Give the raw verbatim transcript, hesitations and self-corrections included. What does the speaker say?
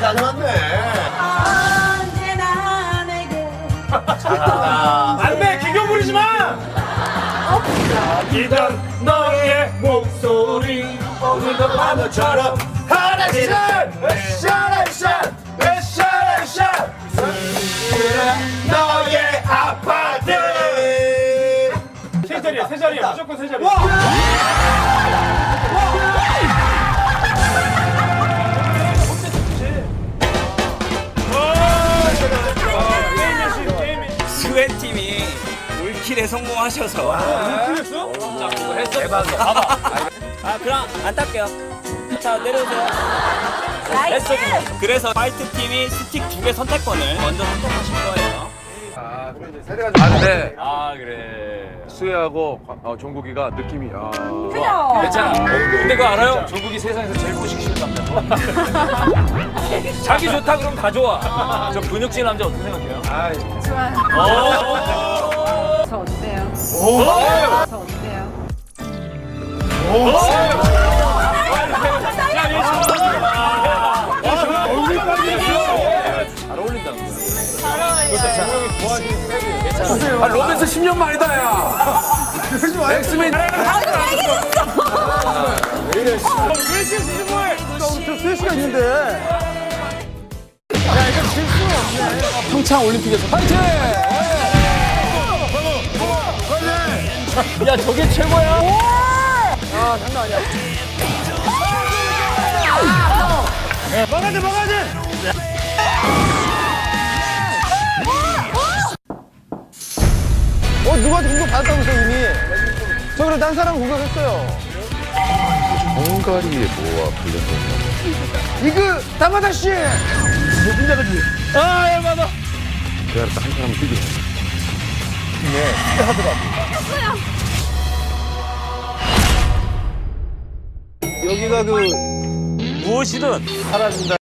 다녀왔네. 언제나 내게. 안 돼! 기교 부리지 마! 이던 너의 목소리 오늘도 바보처럼 하나씩 샤라샤 샤라샤 너의 아파트 세 자리야 세 자리야 무조건 세 자리야. 스웨 팀이 올킬에 성공하셔서. 올킬했어? 자, 이거 했어. 대박이야. 봐봐. 아, 그럼 안 탈게요. 자, 내려오세요. 나이스. 했어. 그래서 화이트 팀이 스틱 두 개 선택권을 먼저 선택하실 거예요. 아, 근데 아, 그래. 수혜하고 어, 종국이가 느낌이 아. 그죠? 괜찮아. 근데 그거 알아요? 종국이 세상에서 제일 꼬시기 쉬운 남자. 자기 좋다 그러면 다 좋아. 저 근육질 남자 어떻게 생각해요? 아, 좋아요. 저 어때요? 오! 저 어때요? 잘 어울린다. 아, 로맨스 십 년 만이다, 야. 엑스맨. 왜 이렇게 수고해? 저 시간 있는데. 야, 이거 질 수가 없네. 평창 올림픽에서 파이팅! 야, 저게 최고야? 아, 장난 아니야. 막아야 돼, 막아야 돼! 어, 누구한테 공격 받았다면서 이미. 저 그래, 딴 사람 공격했어요. 헝가리에 뭐와 관련된 이그, 다마다 씨! 아, 야, 맞아. 그 알았다, 한 사람 뛰기. 여기가 그, 무엇이든 사라진다.